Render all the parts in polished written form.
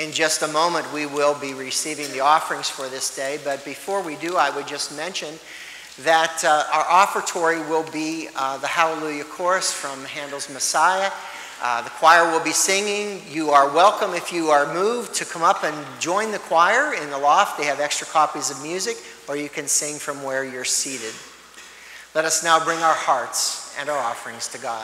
In just a moment, we will be receiving the offerings for this day, but before we do, I would just mention that our offertory will be the Hallelujah Chorus from Handel's Messiah. The choir will be singing. You are welcome, if you are moved, to come up and join the choir in the loft. They have extra copies of music, or you can sing from where you're seated. Let us now bring our hearts and our offerings to God.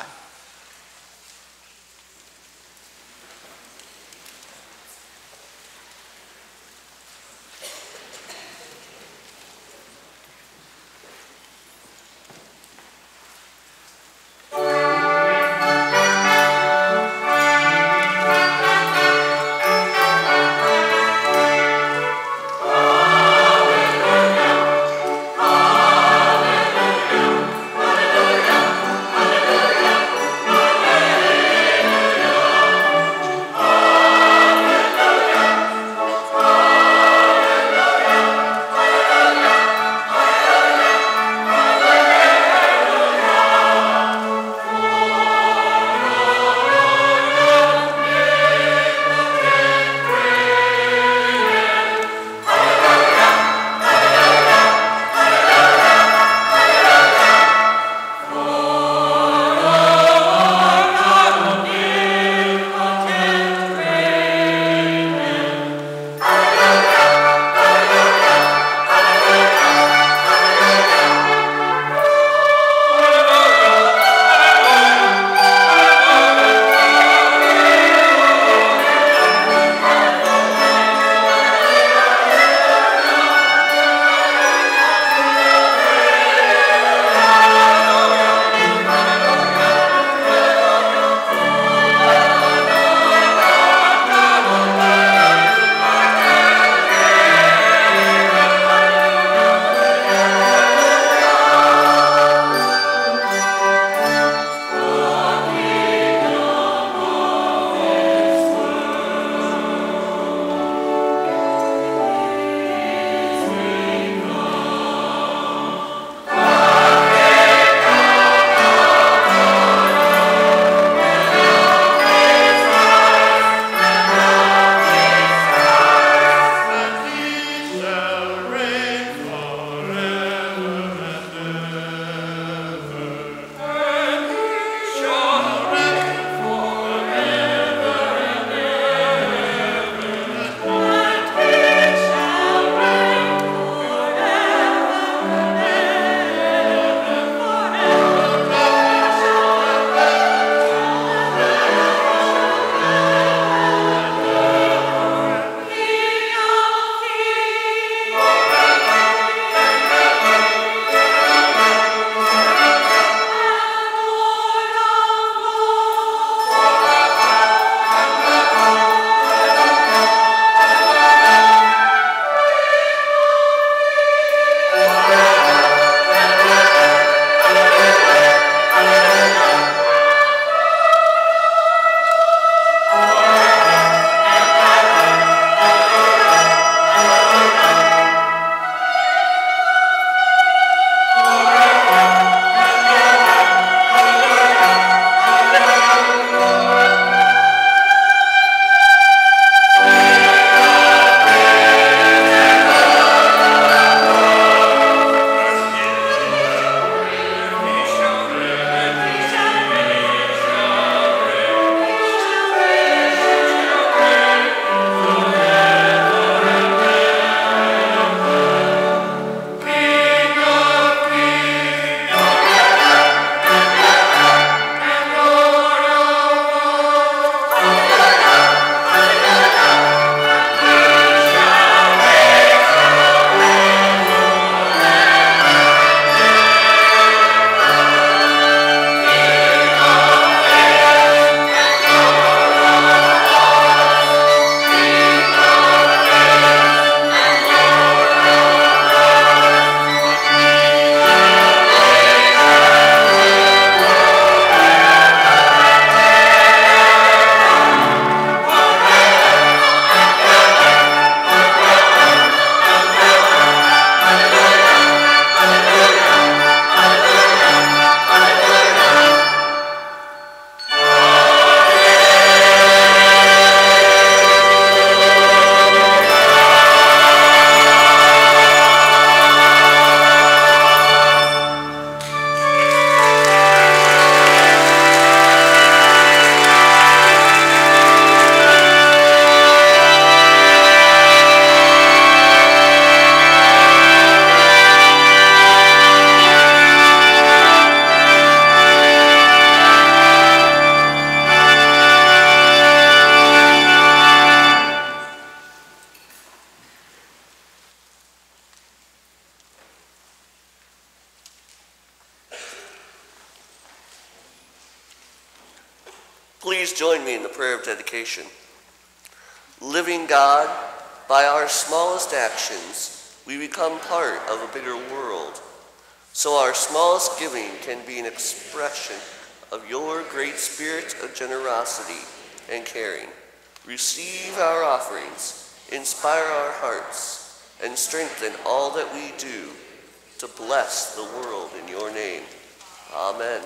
join me in the prayer of dedication. Living God, by our smallest actions, we become part of a bigger world. So our smallest giving can be an expression of your great spirit of generosity and caring. Receive our offerings, inspire our hearts, and strengthen all that we do to bless the world in your name. Amen.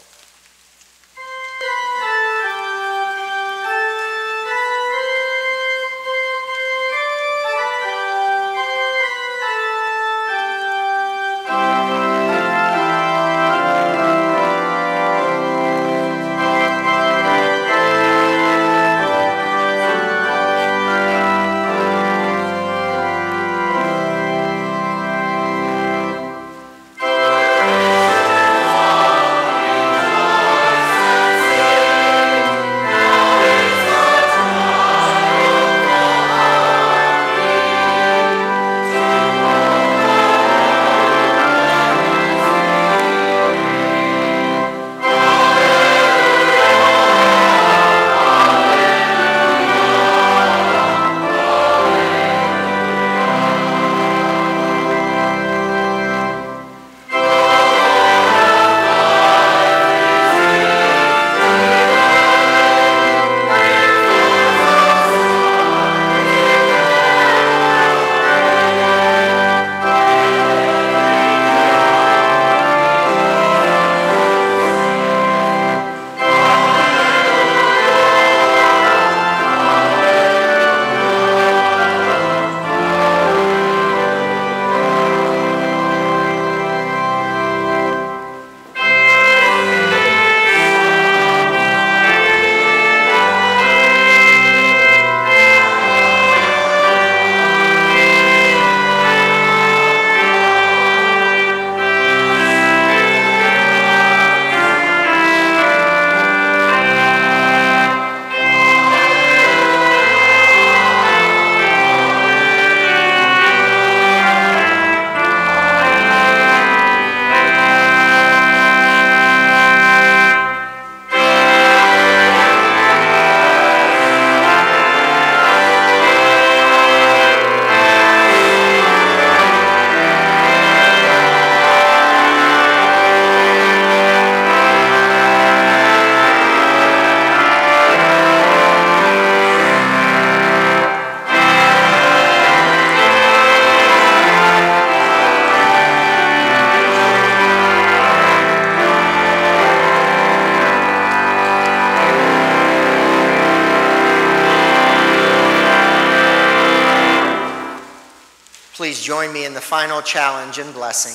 Please join me in the final challenge and blessing.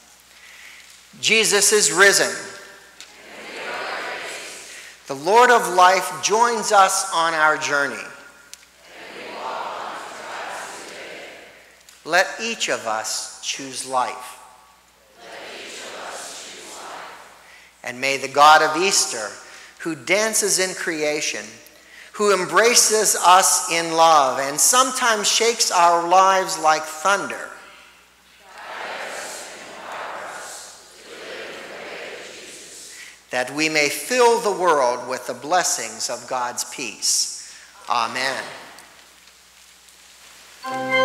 Jesus is risen. The Lord of life joins us on our journey. Let each of us choose life. And may the God of Easter, who dances in creation, who embraces us in love and sometimes shakes our lives like thunder, that we may fill the world with the blessings of God's peace. Amen.